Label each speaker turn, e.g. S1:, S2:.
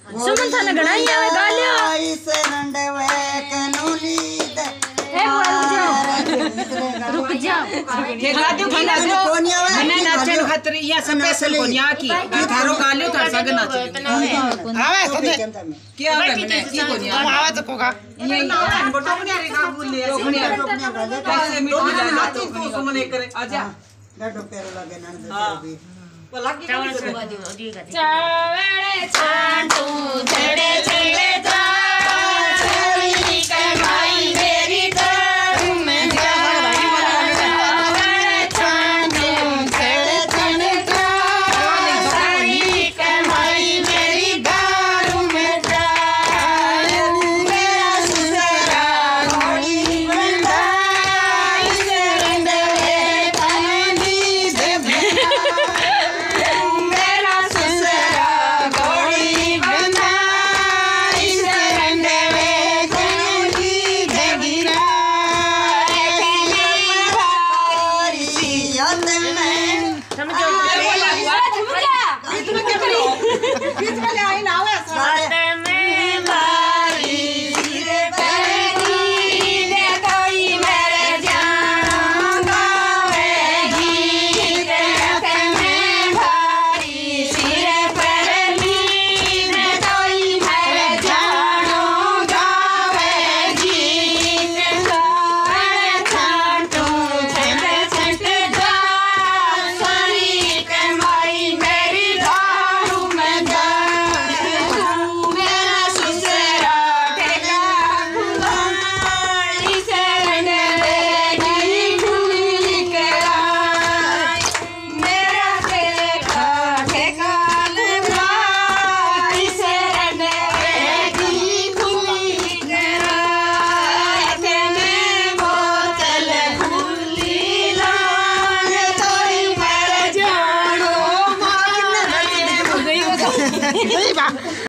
S1: सुमन थाने गणाई आवे गालिया
S2: इस रंडवे कनूली
S1: रुक जा
S3: ये गादियो की नाचो मने नाचन खातिर या स्पेशल कोनिया की थारो गालियो कर सग नाच आवे सदे क्या आवे मने की कोनिया आवे तो कोगा ये बटो बनिया रे का बोल ले कैसे मीठी लाना तो सुमन एक करे आजा
S2: डडो पेरो लगे नन भी
S1: चावल छांटू झड़े झड़े जा छरी के भाई मेरी दारू में जा छांटू झड़े झड़े जा छरी के भाई मेरी दारू में जा मेरा ससुरा घोड़ी बंधा इस रंडवे कनूली दे
S3: बीच में ले आई ना आवे